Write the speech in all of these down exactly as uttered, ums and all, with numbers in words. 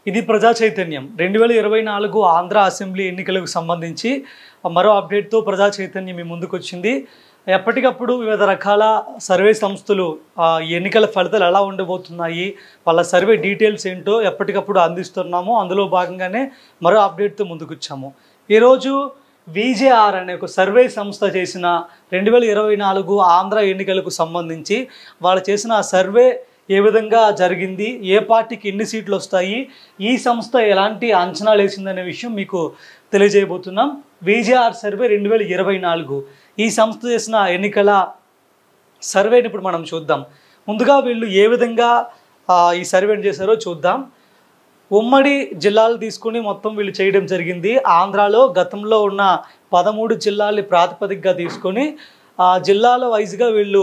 ఇది ప్రజా చైతన్యం రెండు వేల ఇరవై నాలుగు ఆంధ్ర అసెంబ్లీ ఎన్నికలకు సంబంధించి మరో అప్డేట్తో ప్రజా చైతన్యం మీ ముందుకు వచ్చింది. ఎప్పటికప్పుడు వివిధ రకాల సర్వే సంస్థలు ఎన్నికల ఫలితాలు ఎలా ఉండబోతున్నాయి, వాళ్ళ సర్వే డీటెయిల్స్ ఏంటో ఎప్పటికప్పుడు అందిస్తున్నాము. అందులో భాగంగానే మరో అప్డేట్తో ముందుకు వచ్చాము. ఈరోజు విజేఆర్ అనే ఒక సర్వే సంస్థ చేసిన రెండు వేల ఇరవై నాలుగు ఆంధ్ర ఎన్నికలకు సంబంధించి వాళ్ళు చేసిన ఆ సర్వే ఏ విధంగా జరిగింది, ఏ పార్టీకి ఎన్ని సీట్లు వస్తాయి, ఈ సంస్థ ఎలాంటి అంచనాలు వేసిందనే విషయం మీకు తెలియజేయబోతున్నాం. విజేఆర్ సర్వే రెండు వేల ఇరవై నాలుగు ఈ సంస్థ చేసిన ఎన్నికల సర్వేని ఇప్పుడు మనం చూద్దాం. ముందుగా వీళ్ళు ఏ విధంగా ఈ సర్వేని చేశారో చూద్దాం. ఉమ్మడి జిల్లాలు తీసుకుని మొత్తం వీళ్ళు చేయడం జరిగింది. ఆంధ్రాలో గతంలో ఉన్న పదమూడు జిల్లాల్ని ప్రాతిపదికగా తీసుకొని ఆ జిల్లాల వైజ్గా వీళ్ళు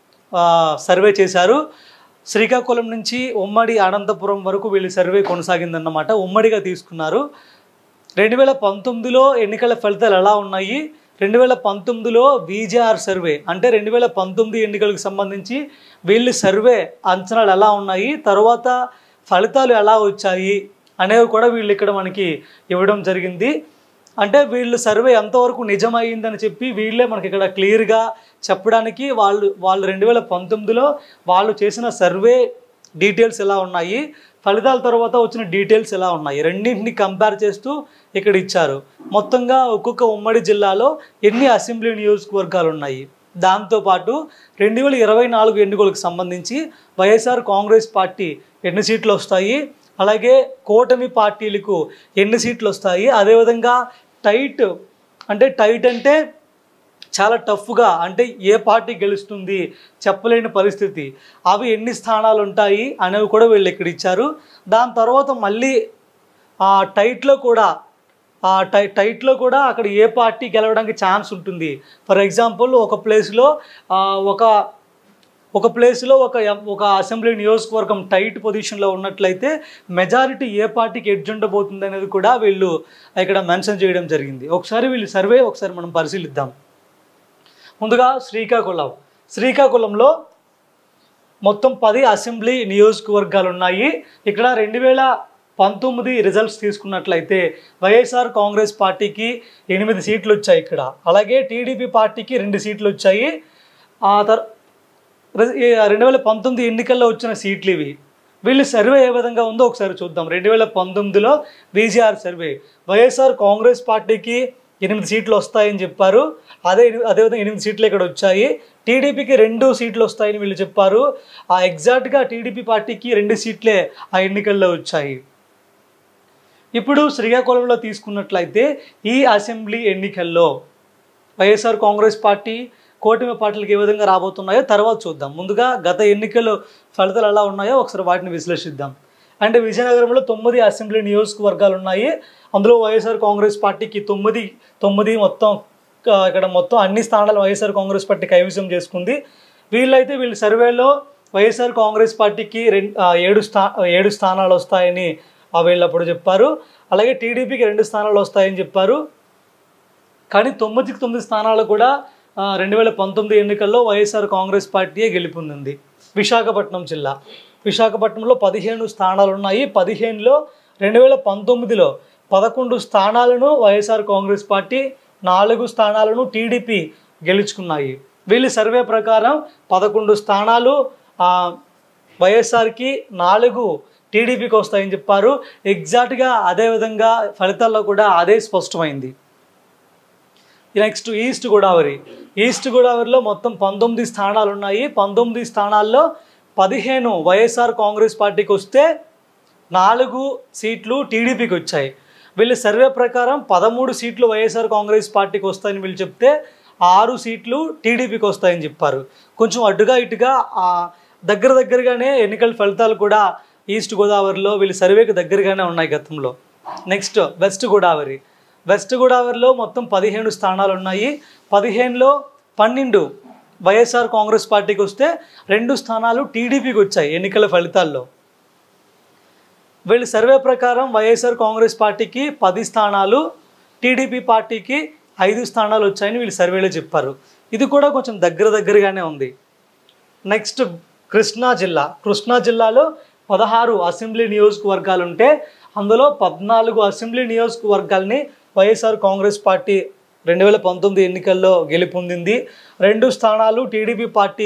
సర్వే చేశారు. శ్రీకాకుళం నుంచి ఉమ్మడి అనంతపురం వరకు వీళ్ళు సర్వే కొనసాగిందన్నమాట. ఉమ్మడిగా తీసుకున్నారు. రెండు వేల పంతొమ్మిదిలో ఎన్నికల ఫలితాలు ఎలా ఉన్నాయి, రెండు వేల పంతొమ్మిదిలో విజేఆర్ సర్వే అంటే రెండు వేల పంతొమ్మిది ఎన్నికలకు సంబంధించి వీళ్ళు సర్వే అంచనాలు ఎలా ఉన్నాయి, తర్వాత ఫలితాలు ఎలా వచ్చాయి అనేవి కూడా వీళ్ళు ఇక్కడ మనకి ఇవ్వడం జరిగింది. అంటే వీళ్ళు సర్వే ఎంతవరకు నిజమైందని చెప్పి వీళ్ళే మనకి ఇక్కడ క్లియర్గా చెప్పడానికి వాళ్ళు వాళ్ళు రెండు వేల పంతొమ్మిదిలో వాళ్ళు చేసిన సర్వే డీటెయిల్స్ ఎలా ఉన్నాయి, ఫలితాల తర్వాత వచ్చిన డీటెయిల్స్ ఎలా ఉన్నాయి, రెండింటిని కంపేర్ చేస్తూ ఇక్కడ ఇచ్చారు. మొత్తంగా ఒక్కొక్క ఉమ్మడి జిల్లాలో ఎన్ని అసెంబ్లీ నియోజకవర్గాలు ఉన్నాయి, దాంతోపాటు రెండు వేల ఇరవై నాలుగు ఎన్నికలకు సంబంధించి వైఎస్ఆర్ కాంగ్రెస్ పార్టీ ఎన్ని సీట్లు వస్తాయి, అలాగే కూటమి పార్టీలకు ఎన్ని సీట్లు వస్తాయి, అదేవిధంగా టైట్ అంటే టైట్ అంటే చాలా టఫ్గా అంటే ఏ పార్టీ గెలుస్తుంది చెప్పలేని పరిస్థితి, అవి ఎన్ని స్థానాలు ఉంటాయి అనేవి కూడా వీళ్ళు ఇక్కడ ఇచ్చారు. దాని తర్వాత మళ్ళీ ఆ టైట్లో కూడా ఆ టై టైట్లో కూడా అక్కడ ఏ పార్టీ గెలవడానికి ఛాన్స్ ఉంటుంది. ఫర్ ఎగ్జాంపుల్ ఒక ప్లేస్లో ఒక ఒక ప్లేస్లో ఒక ఒక అసెంబ్లీ నియోజకవర్గం టైట్ పొజిషన్లో ఉన్నట్లయితే మెజారిటీ ఏ పార్టీకి ఎడ్జ్ ఉండబోతుంది అనేది కూడా వీళ్ళు ఇక్కడ మెన్షన్ చేయడం జరిగింది. ఒకసారి వీళ్ళు సర్వే ఒకసారి మనం పరిశీలిద్దాం. ముందుగా శ్రీకాకుళం శ్రీకాకుళంలో మొత్తం పది అసెంబ్లీ నియోజకవర్గాలు ఉన్నాయి. ఇక్కడ రెండు వేల పంతొమ్మిది రిజల్ట్స్ తీసుకున్నట్లయితే వైఎస్ఆర్ కాంగ్రెస్ పార్టీకి ఎనిమిది సీట్లు వచ్చాయి ఇక్కడ, అలాగే టీడీపీ పార్టీకి రెండు సీట్లు వచ్చాయి. ఆ తర్ రెండు వేల పంతొమ్మిది ఎన్నికల్లో వచ్చిన సీట్లు ఇవి. వీళ్ళు సర్వే ఏ విధంగా ఉందో ఒకసారి చూద్దాం. రెండు వేల పంతొమ్మిదిలో విజేఆర్ సర్వే వైఎస్ఆర్ కాంగ్రెస్ పార్టీకి ఎనిమిది సీట్లు వస్తాయని చెప్పారు. అదే అదేవిధంగా ఎనిమిది సీట్లు ఇక్కడ వచ్చాయి. టీడీపీకి రెండు సీట్లు వస్తాయని వీళ్ళు చెప్పారు. ఆ ఎగ్జాక్ట్గా టీడీపీ పార్టీకి రెండు సీట్లే ఆ ఎన్నికల్లో వచ్చాయి. ఇప్పుడు శ్రీకాకుళంలో తీసుకున్నట్లయితే ఈ అసెంబ్లీ ఎన్నికల్లో వైఎస్ఆర్ కాంగ్రెస్ పార్టీ కూటమి పార్టీలకు ఏ విధంగా రాబోతున్నాయో తర్వాత చూద్దాం. ముందుగా గత ఎన్నికలు ఫలితాలు ఎలా ఉన్నాయో ఒకసారి వాటిని విశ్లేషిద్దాం. అంటే విజయనగరంలో తొమ్మిది అసెంబ్లీ నియోజకవర్గాలు ఉన్నాయి. అందులో వైఎస్ఆర్ కాంగ్రెస్ పార్టీకి తొమ్మిది తొమ్మిది మొత్తం ఇక్కడ మొత్తం అన్ని స్థానాలు వైఎస్ఆర్ కాంగ్రెస్ పార్టీ కైవసం చేసుకుంది. వీళ్ళైతే వీళ్ళ సర్వేలో వైఎస్ఆర్ కాంగ్రెస్ పార్టీకి రెండు ఏడు స్థా ఏడు స్థానాలు వస్తాయని వీళ్ళు అప్పుడు చెప్పారు. అలాగే టీడీపీకి రెండు స్థానాలు వస్తాయని చెప్పారు. కానీ తొమ్మిదికి తొమ్మిది స్థానాలు కూడా రెండు వేల పంతొమ్మిది ఎన్నికల్లో వైఎస్ఆర్ కాంగ్రెస్ పార్టీయే గెలుపొందింది. విశాఖపట్నం జిల్లా విశాఖపట్నంలో పదిహేను స్థానాలు ఉన్నాయి. పదిహేనులో రెండు వేల పంతొమ్మిదిలో పదకొండు స్థానాలను వైఎస్ఆర్ కాంగ్రెస్ పార్టీ, నాలుగు స్థానాలను టీడీపీ గెలుచుకున్నాయి. వీళ్ళ సర్వే ప్రకారం పదకొండు స్థానాలు వైఎస్ఆర్కి, నాలుగు టీడీపీకి వస్తాయని చెప్పారు. ఎగ్జాక్ట్గా అదేవిధంగా ఫలితాల్లో కూడా అదే స్పష్టమైంది. నెక్స్ట్ ఈస్ట్ గోదావరి ఈస్ట్ గోదావరిలో మొత్తం పంతొమ్మిది స్థానాలు ఉన్నాయి. పంతొమ్మిది స్థానాల్లో పదిహేను వైఎస్ఆర్ కాంగ్రెస్ పార్టీకి వస్తే నాలుగు సీట్లు టీడీపీకి వచ్చాయి. వీళ్ళ సర్వే ప్రకారం పదమూడు సీట్లు వైఎస్ఆర్ కాంగ్రెస్ పార్టీకి వస్తాయని వీళ్ళు చెప్తే ఆరు సీట్లు టీడీపీకి వస్తాయని చెప్పారు. కొంచెం అడ్డుగా ఇటుగా దగ్గర దగ్గరగానే ఎన్నికల ఫలితాలు కూడా ఈస్ట్ గోదావరిలో వీళ్ళ సర్వేకి దగ్గరగానే ఉన్నాయి గతంలో. నెక్స్ట్ వెస్ట్ గోదావరి వెస్ట్ గోదావరిలో మొత్తం పదిహేను స్థానాలు ఉన్నాయి. పదిహేనులో పన్నెండు వైఎస్ఆర్ కాంగ్రెస్ పార్టీకి వస్తే రెండు స్థానాలు టీడీపీకి వచ్చాయి ఎన్నికల ఫలితాల్లో. వీళ్ళ సర్వే ప్రకారం వైఎస్ఆర్ కాంగ్రెస్ పార్టీకి పది స్థానాలు, టీడీపీ పార్టీకి ఐదు స్థానాలు వచ్చాయని వీళ్ళు సర్వేలో చెప్పారు. ఇది కూడా కొంచెం దగ్గర దగ్గరగానే ఉంది. నెక్స్ట్ కృష్ణా జిల్లా కృష్ణా జిల్లాలో పదహారు అసెంబ్లీ నియోజకవర్గాలు ఉంటే అందులో పద్నాలుగు అసెంబ్లీ నియోజకవర్గాల్ని వైఎస్ఆర్ కాంగ్రెస్ పార్టీ రెండు వేల పంతొమ్మిది ఎన్నికల్లో గెలుపొందింది. రెండు స్థానాలు టీడీపీ పార్టీ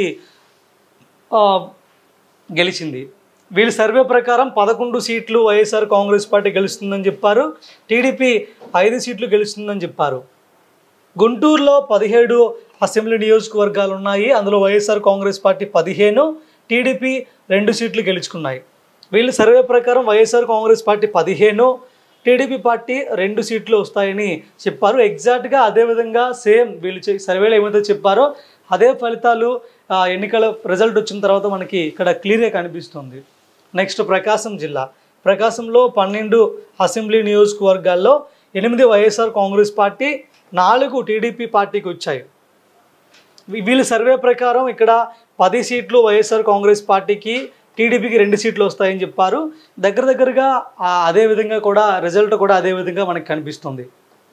గెలిచింది. వీళ్ళ సర్వే ప్రకారం పదకొండు సీట్లు వైఎస్ఆర్ కాంగ్రెస్ పార్టీ గెలుస్తుందని చెప్పారు. టీడీపీ ఐదు సీట్లు గెలుస్తుందని చెప్పారు. గుంటూరులో పదిహేడు అసెంబ్లీ నియోజకవర్గాలు ఉన్నాయి. అందులో వైఎస్ఆర్ కాంగ్రెస్ పార్టీ పదిహేను, టీడీపీ రెండు సీట్లు గెలుచుకున్నాయి. వీళ్ళ సర్వే ప్రకారం వైఎస్ఆర్ కాంగ్రెస్ పార్టీ పదిహేను, టీడీపీ పార్టీ రెండు సీట్లు వస్తాయని చెప్పారు. ఎగ్జాక్ట్గా అదేవిధంగా సేమ్ వీళ్ళు సర్వేలో ఏమైతే చెప్పారో అదే ఫలితాలు ఎన్నికల రిజల్ట్ వచ్చిన తర్వాత మనకి ఇక్కడ క్లియర్గా కనిపిస్తుంది. నెక్స్ట్ ప్రకాశం జిల్లా. ప్రకాశంలో పన్నెండు అసెంబ్లీ నియోజకవర్గాల్లో ఎనిమిది వైఎస్ఆర్ కాంగ్రెస్ పార్టీ, నాలుగు టీడీపీ పార్టీకి వచ్చాయి. వీళ్ళ సర్వే ప్రకారం ఇక్కడ పది సీట్లు వైఎస్ఆర్ కాంగ్రెస్ పార్టీకి, టీడీపీకి రెండు సీట్లు వస్తాయని చెప్పారు. దగ్గర దగ్గరగా అదే విధంగా కూడా రిజల్ట్ కూడా అదే విధంగా మనకు కనిపిస్తుంది.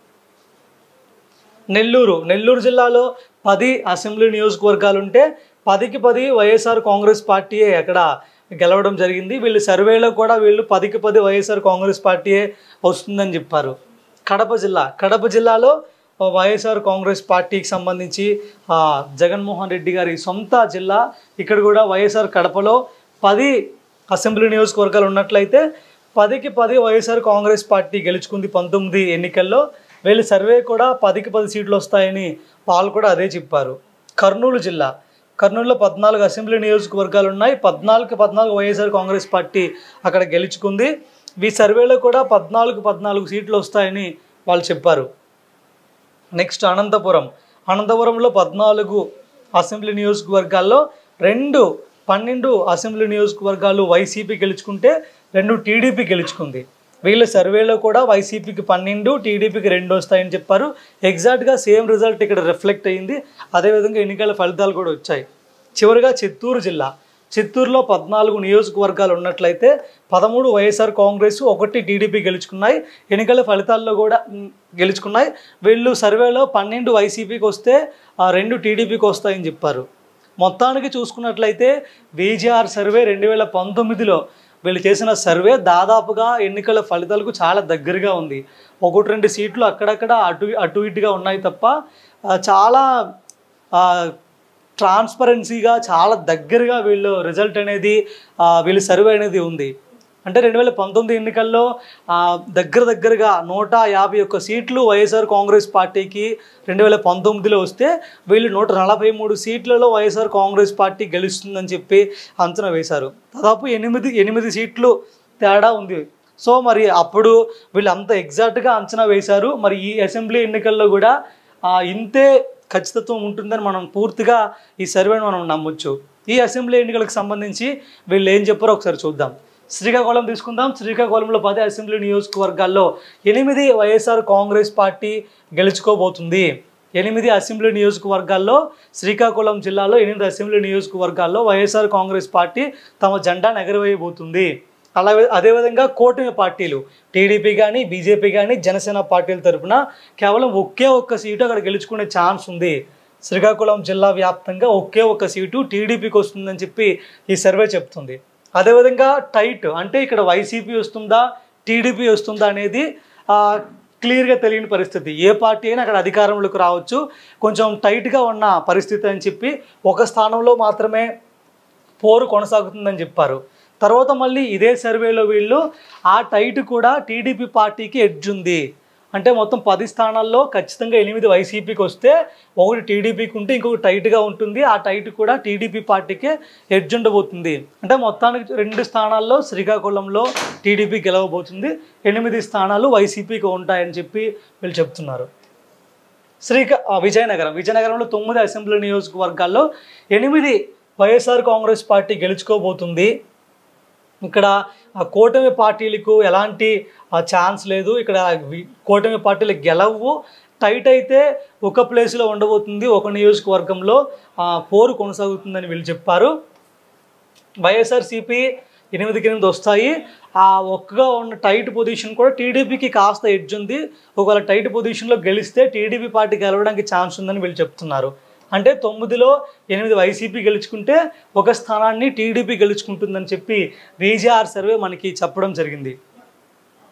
నెల్లూరు నెల్లూరు జిల్లాలో పది అసెంబ్లీ నియోజకవర్గాలు ఉంటే పదికి పది వైఎస్ఆర్ కాంగ్రెస్ పార్టీయే అక్కడ గెలవడం జరిగింది. వీళ్ళు సర్వేలో కూడా వీళ్ళు పదికి పది వైఎస్ఆర్ కాంగ్రెస్ పార్టీయే వస్తుందని చెప్పారు. కడప జిల్లా కడప జిల్లాలో వైఎస్ఆర్ కాంగ్రెస్ పార్టీకి సంబంధించి జగన్మోహన్ రెడ్డి గారి సొంత జిల్లా. ఇక్కడ కూడా వైఎస్ఆర్ కడపలో పది అసెంబ్లీ నియోజకవర్గాలు ఉన్నట్లయితే పదికి పది వైఎస్ఆర్ కాంగ్రెస్ పార్టీ గెలుచుకుంది పంతొమ్మిది ఎన్నికల్లో. వీళ్ళ సర్వే కూడా పదికి పది సీట్లు వస్తాయని వాళ్ళు కూడా అదే చెప్పారు. కర్నూలు జిల్లా కర్నూలులో పద్నాలుగు అసెంబ్లీ నియోజకవర్గాలు ఉన్నాయి. పద్నాలుగు పద్నాలుగు వైఎస్ఆర్ కాంగ్రెస్ పార్టీ అక్కడ గెలుచుకుంది. ఈ సర్వేలో కూడా పద్నాలుగు పద్నాలుగు సీట్లు వస్తాయని వాళ్ళు చెప్పారు. నెక్స్ట్ అనంతపురం అనంతపురంలో పద్నాలుగు అసెంబ్లీ నియోజకవర్గాల్లో రెండు పన్నెండు అసెంబ్లీ నియోజకవర్గాలు వైసీపీ గెలుచుకుంటే రెండు టీడీపీ గెలుచుకుంది. వీళ్ళ సర్వేలో కూడా వైసీపీకి పన్నెండు, టీడీపీకి రెండు వస్తాయని చెప్పారు. ఎగ్జాక్ట్గా సేమ్ రిజల్ట్ ఇక్కడ రిఫ్లెక్ట్ అయ్యింది. అదేవిధంగా ఎన్నికల ఫలితాలు కూడా వచ్చాయి. చివరిగా చిత్తూరు జిల్లా చిత్తూరులో పద్నాలుగు నియోజకవర్గాలు ఉన్నట్లయితే పదమూడు వైఎస్ఆర్ కాంగ్రెస్, ఒకటి టీడీపీ గెలుచుకున్నాయి. ఎన్నికల ఫలితాల్లో కూడా గెలుచుకున్నాయి. వీళ్ళు సర్వేలో పన్నెండు వైసీపీకి వస్తే రెండు టీడీపీకి వస్తాయని చెప్పారు. మొత్తానికి చూసుకున్నట్లయితే విజిఆర్ సర్వే రెండు వేల పంతొమ్మిదిలో వీళ్ళు చేసిన సర్వే దాదాపుగా ఎన్నికల ఫలితాలకు చాలా దగ్గరగా ఉంది. ఒకటి రెండు సీట్లు అక్కడక్కడ అటు అటు ఇటుగా ఉన్నాయి తప్ప చాలా ట్రాన్స్పరెన్సీగా చాలా దగ్గరగా వీళ్ళు రిజల్ట్ అనేది వీళ్ళ సర్వే అనేది ఉంది. అంటే రెండు వేల పంతొమ్మిది ఎన్నికల్లో దగ్గర దగ్గరగా నూట యాభై ఒక్క సీట్లు వైఎస్ఆర్ కాంగ్రెస్ పార్టీకి రెండు వేల పంతొమ్మిదిలో వస్తే వీళ్ళు నూట నలభై మూడు సీట్లలో వైఎస్ఆర్ కాంగ్రెస్ పార్టీ గెలుస్తుందని చెప్పి అంచనా వేశారు. దాదాపు ఎనిమిది ఎనిమిది సీట్లు తేడా ఉంది. సో మరి అప్పుడు వీళ్ళు అంత ఎగ్జాక్ట్గా అంచనా వేశారు. మరి ఈ అసెంబ్లీ ఎన్నికల్లో కూడా ఇంతే ఖచ్చితత్వం ఉంటుందని మనం పూర్తిగా ఈ సర్వేని మనం నమ్మొచ్చు. ఈ అసెంబ్లీ ఎన్నికలకు సంబంధించి వీళ్ళు ఏం చెప్పారో ఒకసారి చూద్దాం. శ్రీకాకుళం తీసుకుందాం. శ్రీకాకుళంలో పది అసెంబ్లీ నియోజకవర్గాల్లో ఎనిమిది వైఎస్ఆర్ కాంగ్రెస్ పార్టీ గెలుచుకోబోతుంది. ఎనిమిది అసెంబ్లీ నియోజకవర్గాల్లో శ్రీకాకుళం జిల్లాలో ఎనిమిది అసెంబ్లీ నియోజకవర్గాల్లో వైఎస్ఆర్ కాంగ్రెస్ పార్టీ తమ జెండాను ఎగరవేయబోతుంది. అలాగే అదేవిధంగా కూటమి పార్టీలు టీడీపీ కానీ, బీజేపీ కానీ, జనసేన పార్టీల తరఫున కేవలం ఒకే ఒక్క సీటు అక్కడ గెలుచుకునే ఛాన్స్ ఉంది. శ్రీకాకుళం జిల్లా వ్యాప్తంగా ఒకే ఒక్క సీటు టీడీపీకి వస్తుందని చెప్పి ఈ సర్వే చెప్తుంది. అదేవిధంగా టైట్ అంటే ఇక్కడ వైసీపీ వస్తుందా, టీడీపీ వస్తుందా అనేది క్లియర్గా తెలియని పరిస్థితి. ఏ పార్టీ అయినా అక్కడ అధికారంలోకి రావచ్చు. కొంచెం టైట్గా ఉన్న పరిస్థితి అని చెప్పి ఒక స్థానంలో మాత్రమే పోరు కొనసాగుతుందని చెప్పారు. తర్వాత మళ్ళీ ఇదే సర్వేలో వీళ్ళు ఆ టైట్ కూడా టీడీపీ పార్టీకి ఎడ్జ్ ఉంది. అంటే మొత్తం పది స్థానాల్లో ఖచ్చితంగా ఎనిమిది వైసీపీకి వస్తే ఒకటి టీడీపీకి ఉంటే ఇంకొకటి టైట్గా ఉంటుంది. ఆ టైట్ కూడా టీడీపీ పార్టీకే ఎడ్జ్ ఉండబోతుంది. అంటే మొత్తానికి రెండు స్థానాల్లో శ్రీకాకుళంలో టీడీపీ గెలవబోతుంది, ఎనిమిది స్థానాలు వైసీపీకి ఉంటాయని చెప్పి వీళ్ళు చెప్తున్నారు. శ్రీకా విజయనగరం విజయనగరంలో తొమ్మిది అసెంబ్లీ నియోజకవర్గాల్లో ఎనిమిది వైఎస్ఆర్ కాంగ్రెస్ పార్టీ గెలుచుకోబోతుంది. ఇక్కడ కూటమి పార్టీలకు ఎలాంటి ఛాన్స్ లేదు. ఇక్కడ కూటమి పార్టీలు గెలవు. టైట్ అయితే ఒక ప్లేస్లో ఉండబోతుంది, ఒక నియోజకవర్గంలో పోరు కొనసాగుతుందని వీళ్ళు చెప్పారు. వైఎస్ఆర్సీపీ ఎనిమిదికి ఎనిమిది వస్తాయి. ఆ ఒక్కగా ఉన్న టైట్ పొజిషన్ కూడా టీడీపీకి కాస్త ఎడ్జ్ ఉంది. ఒకవేళ టైట్ పొజిషన్లో గెలిస్తే టీడీపీ పార్టీ గెలవడానికి ఛాన్స్ ఉందని వీళ్ళు చెప్తున్నారు. అంటే తొమ్మిదిలో ఎనిమిది వైసీపీ గెలుచుకుంటే ఒక స్థానాన్ని టీడీపీ గెలుచుకుంటుందని చెప్పి విజిఆర్ సర్వే మనకి చెప్పడం జరిగింది.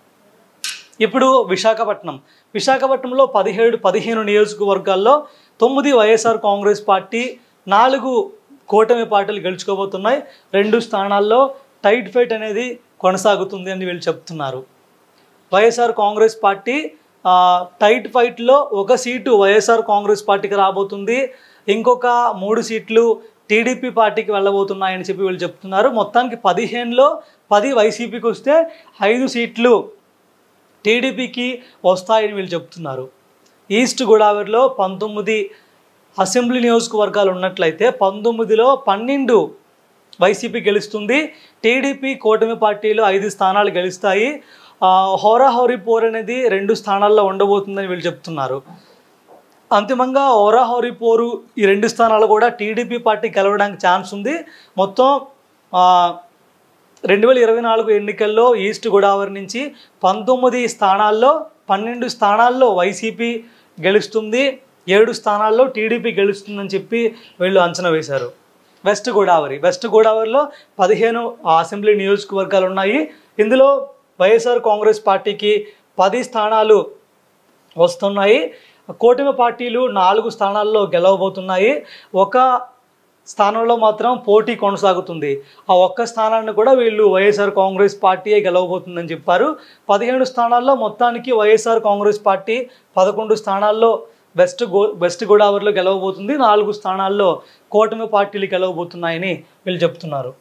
ఇప్పుడు విశాఖపట్నం విశాఖపట్నంలో పదిహేడు పదిహేను నియోజకవర్గాల్లో తొమ్మిది వైఎస్ఆర్ కాంగ్రెస్ పార్టీ, నాలుగు కూటమి పార్టీలు గెలుచుకోబోతున్నాయి. రెండు స్థానాల్లో టైట్ ఫైట్ అనేది కొనసాగుతుంది అని వీళ్ళు చెప్తున్నారు. వైఎస్ఆర్ కాంగ్రెస్ పార్టీ టైట్ ఫైట్లో ఒక సీటు వైఎస్ఆర్ కాంగ్రెస్ పార్టీకి రాబోతుంది, ఇంకొక మూడు సీట్లు టీడీపీ పార్టీకి వెళ్ళబోతున్నాయని చెప్పి వీళ్ళు చెప్తున్నారు. మొత్తానికి పదిహేనులో పది వైసీపీకి వస్తే ఐదు సీట్లు టీడీపీకి వస్తాయని వీళ్ళు చెప్తున్నారు. ఈస్ట్ గోదావరిలో పంతొమ్మిది అసెంబ్లీ నియోజకవర్గాలు ఉన్నట్లయితే పంతొమ్మిదిలో పన్నెండు వైసీపీ గెలుస్తుంది, టీడీపీ కూటమి పార్టీలు ఐదు స్థానాలు గెలుస్తాయి. హోరాహోరీ పోర్ అనేది రెండు స్థానాల్లో ఉండబోతుందని వీళ్ళు చెప్తున్నారు. అంతిమంగా హోరాహోరీ పోరు ఈ రెండు స్థానాలు కూడా టీడీపీ పార్టీ గెలవడానికి ఛాన్స్ ఉంది. మొత్తం రెండు వేల ఇరవై నాలుగు ఎన్నికల్లో ఈస్ట్ గోదావరి నుంచి పంతొమ్మిది స్థానాల్లో పన్నెండు స్థానాల్లో వైసీపీ గెలుస్తుంది, ఏడు స్థానాల్లో టీడీపీ గెలుస్తుందని చెప్పి వీళ్ళు అంచనా వేశారు. వెస్ట్ గోదావరి వెస్ట్ గోదావరిలో పదిహేను అసెంబ్లీ నియోజకవర్గాలు ఉన్నాయి. ఇందులో వైఎస్ఆర్ కాంగ్రెస్ పార్టీకి పది స్థానాలు వస్తున్నాయి, కూటమి పార్టీలు నాలుగు స్థానాల్లో గెలవబోతున్నాయి. ఒక స్థానంలో మాత్రం పోటీ కొనసాగుతుంది. ఆ ఒక్క స్థానాన్ని కూడా వీళ్ళు వైఎస్ఆర్ కాంగ్రెస్ పార్టీయే గెలవబోతుందని చెప్పారు. పదిహేడు స్థానాల్లో మొత్తానికి వైఎస్ఆర్ కాంగ్రెస్ పార్టీ పదకొండు స్థానాల్లో వెస్ట్ గో వెస్ట్ గోదావరిలో గెలవబోతుంది, నాలుగు స్థానాల్లో కూటమి పార్టీలు గెలవబోతున్నాయని వీళ్ళు చెప్తున్నారు.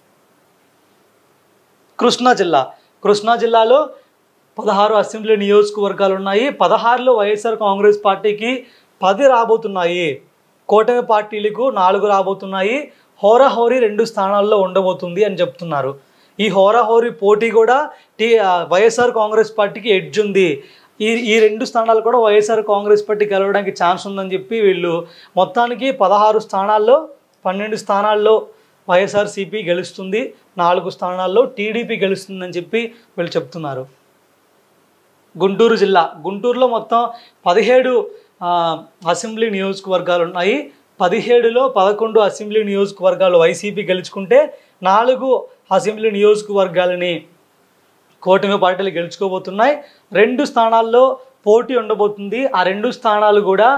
కృష్ణా జిల్లా కృష్ణా జిల్లాలో పదహారు అసెంబ్లీ నియోజకవర్గాలు ఉన్నాయి. పదహారులో వైఎస్ఆర్ కాంగ్రెస్ పార్టీకి పది రాబోతున్నాయి, కూటమి పార్టీలకు నాలుగు రాబోతున్నాయి. హోరాహోరీ రెండు స్థానాల్లో ఉండబోతుంది అని చెప్తున్నారు. ఈ హోరాహోరీ పోటీ కూడా టీ వైఎస్ఆర్ కాంగ్రెస్ పార్టీకి ఎడ్జ్ ఉంది. ఈ ఈ రెండు స్థానాలు కూడా వైఎస్ఆర్ కాంగ్రెస్ పార్టీ గెలవడానికి ఛాన్స్ ఉందని చెప్పి వీళ్ళు మొత్తానికి పదహారు స్థానాల్లో పన్నెండు స్థానాల్లో వైఎస్ఆర్సీపీ గెలుస్తుంది, నాలుగు స్థానాల్లో టీడీపీ గెలుస్తుందని చెప్పి వీళ్ళు చెప్తున్నారు. గుంటూరు జిల్లా గుంటూరులో మొత్తం పదిహేడు అసెంబ్లీ నియోజకవర్గాలు ఉన్నాయి. పదిహేడులో పదకొండు అసెంబ్లీ నియోజకవర్గాలు వైసీపీ గెలుచుకుంటే నాలుగు అసెంబ్లీ నియోజకవర్గాలని కూటమి పార్టీలు గెలుచుకోబోతున్నాయి. రెండు స్థానాల్లో పోటీ ఉండబోతుంది. ఆ రెండు స్థానాలు కూడా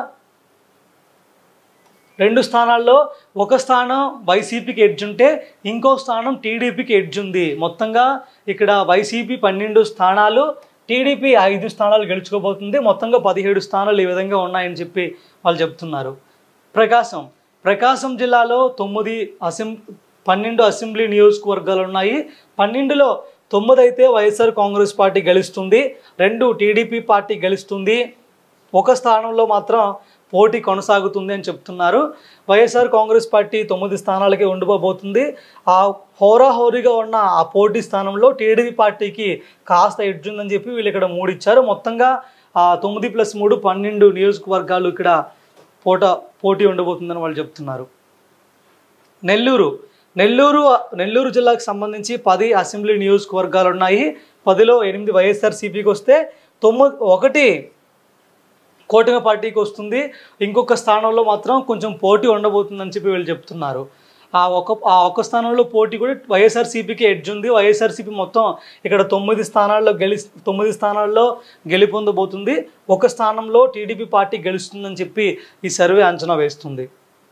రెండు స్థానాల్లో ఒక స్థానం వైసీపీకి ఎడ్జ్ ఉంటే ఇంకో స్థానం టీడీపీకి ఎడ్జ్ ఉంది. మొత్తంగా ఇక్కడ వైసీపీ పన్నెండు స్థానాలు, టీడీపీ ఐదు స్థానాలు గెలుచుకోబోతుంది. మొత్తంగా పదిహేడు స్థానాలు ఈ విధంగా ఉన్నాయని చెప్పి వాళ్ళు చెప్తున్నారు. ప్రకాశం ప్రకాశం జిల్లాలో తొమ్మిది అసెం పన్నెండు అసెంబ్లీ నియోజకవర్గాలు ఉన్నాయి. పన్నెండులో తొమ్మిది అయితే వైఎస్ఆర్ కాంగ్రెస్ పార్టీ గెలుస్తుంది, రెండు టీడీపీ పార్టీ గెలుస్తుంది, ఒక స్థానంలో మాత్రం పోటీ కొనసాగుతుంది అని చెప్తున్నారు. వైఎస్ఆర్ కాంగ్రెస్ పార్టీ తొమ్మిది స్థానాలకే ఉండిపోబోతుంది. ఆ హోరాహోరీగా ఉన్న ఆ పోటీ స్థానంలో టీడీపీ పార్టీకి కాస్త ఎడ్జ్ ఉందని చెప్పి వీళ్ళు ఇక్కడ మూడు ఇచ్చారు. మొత్తంగా ఆ తొమ్మిది ప్లస్ మూడు పన్నెండు నియోజకవర్గాలు ఇక్కడ పోట పోటీ ఉండబోతుందని వాళ్ళు చెప్తున్నారు. నెల్లూరు నెల్లూరు నెల్లూరు జిల్లాకు సంబంధించి పది అసెంబ్లీ నియోజకవర్గాలు ఉన్నాయి. పదిలో ఎనిమిది వైఎస్ఆర్సీపీకి వస్తే తొమ్మిది ఒకటి కూటమి పార్టీకి వస్తుంది. ఇంకొక స్థానంలో మాత్రం కొంచెం పోటీ ఉండబోతుందని చెప్పి వీళ్ళు చెప్తున్నారు. ఆ ఒక ఆ ఒక్క స్థానంలో పోటీ కూడా వైఎస్ఆర్సీపీకి ఎడ్జ్ ఉంది. వైఎస్ఆర్సీపీ మొత్తం ఇక్కడ తొమ్మిది స్థానాల్లో గెలి తొమ్మిది స్థానాల్లో గెలుపొందబోతుంది. ఒక స్థానంలో టీడీపీ పార్టీ గెలుస్తుందని చెప్పి ఈ సర్వే అంచనా వేస్తుంది.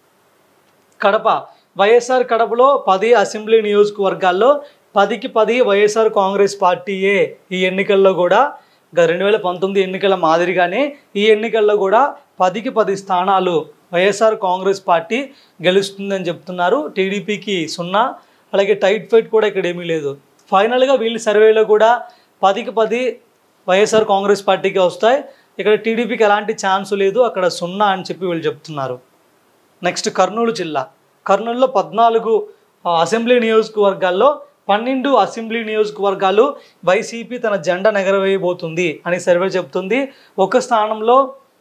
కడప వైఎస్ఆర్ కడపలో పది అసెంబ్లీ నియోజకవర్గాల్లో పదికి పది వైఎస్ఆర్ కాంగ్రెస్ పార్టీయే ఈ ఎన్నికల్లో కూడా రెండు వేల పంతొమ్మిది ఎన్నికల మాదిరిగానే ఈ ఎన్నికల్లో కూడా పదికి పది స్థానాలు వైఎస్ఆర్ కాంగ్రెస్ పార్టీ గెలుస్తుందని చెప్తున్నారు. టీడీపీకి సున్నా, అలాగే టైట్ ఫైట్ కూడా ఇక్కడ ఏమీ లేదు. ఫైనల్గా వీళ్ళ సర్వేలో కూడా పదికి పది వైఎస్ఆర్ కాంగ్రెస్ పార్టీకి వస్తాయి. ఇక్కడ టీడీపీకి ఎలాంటి ఛాన్స్ లేదు, అక్కడ సున్నా అని చెప్పి వీళ్ళు చెప్తున్నారు. నెక్స్ట్ కర్నూలు జిల్లా కర్నూలులో పద్నాలుగు అసెంబ్లీ నియోజకవర్గాల్లో పన్నెండు అసెంబ్లీ నియోజకవర్గాలు వైసీపీ తన జెండా ఎగరవేయబోతుంది అని సర్వే చెప్తుంది. ఒక స్థానంలో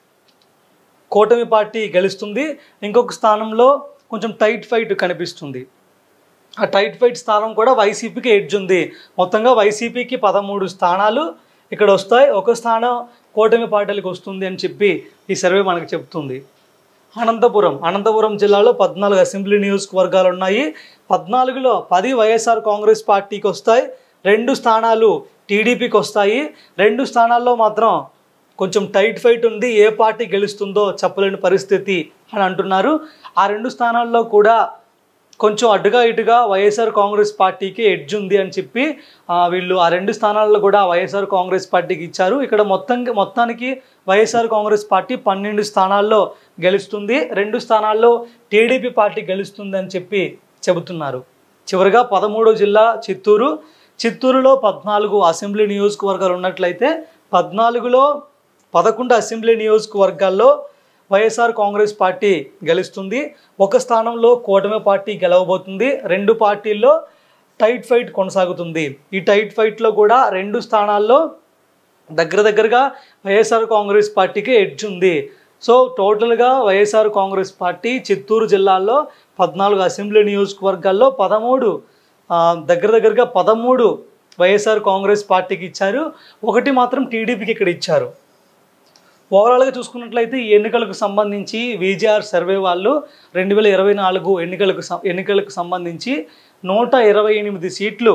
కూటమి పార్టీ గెలుస్తుంది, ఇంకొక స్థానంలో కొంచెం టైట్ ఫైట్ కనిపిస్తుంది. ఆ టైట్ ఫైట్ స్థానం కూడా వైసీపీకి ఎడ్జ్ ఉంది. మొత్తంగా వైసీపీకి పదమూడు స్థానాలు ఇక్కడ వస్తాయి, ఒక స్థానం కూటమి పార్టీలకు వస్తుంది అని చెప్పి ఈ సర్వే మనకు చెప్తుంది. అనంతపురం అనంతపురం జిల్లాలో పద్నాలుగు అసెంబ్లీ నియోజకవర్గాలు ఉన్నాయి. పద్నాలుగులో పది వైఎస్ఆర్ కాంగ్రెస్ పార్టీకి వస్తాయి, రెండు స్థానాలు టీడీపీకి వస్తాయి. రెండు స్థానాల్లో మాత్రం కొంచెం టైట్ ఫైట్ ఉంది, ఏ పార్టీ గెలుస్తుందో చెప్పలేని పరిస్థితి అని అంటున్నారు. ఆ రెండు స్థానాల్లో కూడా కొంచెం అడ్డుగా ఇటుగా వైఎస్ఆర్ కాంగ్రెస్ పార్టీకి ఎడ్జ్ ఉంది అని చెప్పి వీళ్ళు ఆ రెండు స్థానాల్లో కూడా వైఎస్ఆర్ కాంగ్రెస్ పార్టీకి ఇచ్చారు. ఇక్కడ మొత్తం మొత్తానికి వైఎస్ఆర్ కాంగ్రెస్ పార్టీ పన్నెండు స్థానాల్లో గెలుస్తుంది, రెండు స్థానాల్లో టీడీపీ పార్టీ గెలుస్తుంది అని చెప్పి చెబుతున్నారు. చివరిగా పదమూడో జిల్లా చిత్తూరు. చిత్తూరులో పద్నాలుగు అసెంబ్లీ నియోజకవర్గాలు ఉన్నట్లయితే పద్నాలుగులో పదకొండు అసెంబ్లీ నియోజకవర్గాల్లో వైఎస్ఆర్ కాంగ్రెస్ పార్టీ గెలుస్తుంది. ఒక స్థానంలో కూటమి పార్టీ గెలవబోతుంది. రెండు పార్టీల్లో టైట్ ఫైట్ కొనసాగుతుంది. ఈ టైట్ ఫైట్లో కూడా రెండు స్థానాల్లో దగ్గర దగ్గరగా వైఎస్ఆర్ కాంగ్రెస్ పార్టీకి ఎడ్జ్ ఉంది. సో టోటల్గా వైఎస్ఆర్ కాంగ్రెస్ పార్టీ చిత్తూరు జిల్లాలో పద్నాలుగు అసెంబ్లీ నియోజకవర్గాల్లో పదమూడు దగ్గర దగ్గరగా పదమూడు వైఎస్ఆర్ కాంగ్రెస్ పార్టీకి ఇచ్చారు, ఒకటి మాత్రం టీడీపీకి ఇక్కడ ఇచ్చారు. ఓవరాల్గా చూసుకున్నట్లయితే ఈ ఎన్నికలకు సంబంధించి విజిఆర్ సర్వే వాళ్ళు రెండు వేల ఇరవై నాలుగు ఎన్నికలకు ఎన్నికలకు సంబంధించి నూట ఇరవై ఎనిమిది సీట్లు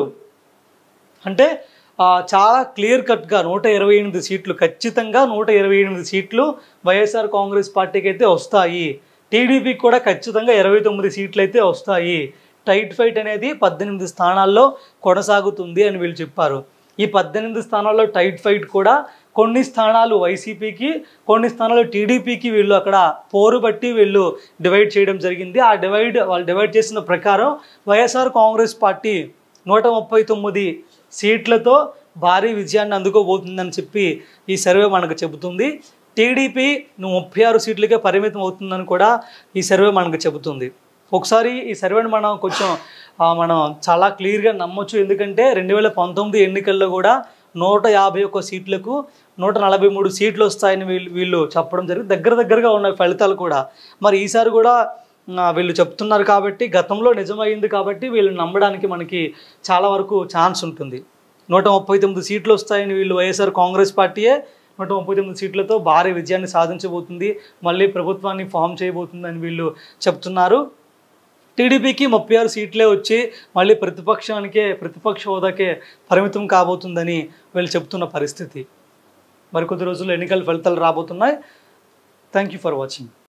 అంటే చాలా క్లియర్ కట్గా నూట ఇరవై ఎనిమిది సీట్లు ఖచ్చితంగా నూట ఇరవై ఎనిమిది సీట్లు వైఎస్ఆర్ కాంగ్రెస్ పార్టీకి అయితే వస్తాయి. టీడీపీకి కూడా ఖచ్చితంగా ఇరవై తొమ్మిది సీట్లు అయితే వస్తాయి. టైట్ ఫైట్ అనేది పద్దెనిమిది స్థానాల్లో కొనసాగుతుంది అని వీళ్ళు చెప్పారు. ఈ పద్దెనిమిది స్థానాల్లో టైట్ ఫైట్ కూడా కొన్ని స్థానాలు వైసీపీకి, కొన్ని స్థానాలు టీడీపీకి వీళ్ళు అక్కడ పోరు బట్టి వీళ్ళు డివైడ్ చేయడం జరిగింది. ఆ డివైడ్ వాళ్ళు డివైడ్ చేసిన ప్రకారం వైఎస్ఆర్ కాంగ్రెస్ పార్టీ నూట ముప్పై తొమ్మిది సీట్లతో భారీ విజయాన్ని అందుకోబోతుందని చెప్పి ఈ సర్వే మనకు చెబుతుంది. టీడీపీ ముప్పై ఆరు సీట్లకే పరిమితం అవుతుందని కూడా ఈ సర్వే మనకు చెబుతుంది. ఒకసారి ఈ సర్వేని మనం కొంచెం మనం చాలా క్లియర్గా నమ్మొచ్చు. ఎందుకంటే రెండు వేల పంతొమ్మిది ఎన్నికల్లో కూడా నూట యాభై ఒక్క సీట్లకు నూట నలభై మూడు సీట్లు వస్తాయని వీళ్ళు వీళ్ళు చెప్పడం జరిగింది. దగ్గర దగ్గరగా ఉన్నాయి ఫలితాలు కూడా. మరి ఈసారి కూడా వీళ్ళు చెప్తున్నారు కాబట్టి, గతంలో నిజమైంది కాబట్టి వీళ్ళు నమ్మడానికి మనకి చాలా వరకు ఛాన్స్ ఉంటుంది. నూట ముప్పై తొమ్మిది సీట్లు వస్తాయని వీళ్ళు వైఎస్ఆర్ కాంగ్రెస్ పార్టీయే నూట ముప్పై తొమ్మిది సీట్లతో భారీ విజయాన్ని సాధించబోతుంది, మళ్ళీ ప్రభుత్వాన్ని ఫామ్ చేయబోతుందని వీళ్ళు చెప్తున్నారు. టీడీపీకి ముప్పై ఆరు సీట్లే వచ్చి మళ్ళీ ప్రతిపక్షానికే ప్రతిపక్ష హోదాకే పరిమితం కాబోతుందని వీళ్ళు చెప్తున్న పరిస్థితి. మరికొద్ది రోజుల్లో ఎన్నికల ఫలితాలు రాబోతున్నాయి. Thank you for watching.